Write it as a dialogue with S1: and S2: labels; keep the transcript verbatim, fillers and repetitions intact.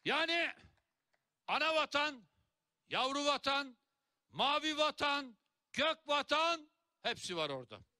S1: Yani ana vatan, yavru vatan, mavi vatan, gök vatan hepsi var orada.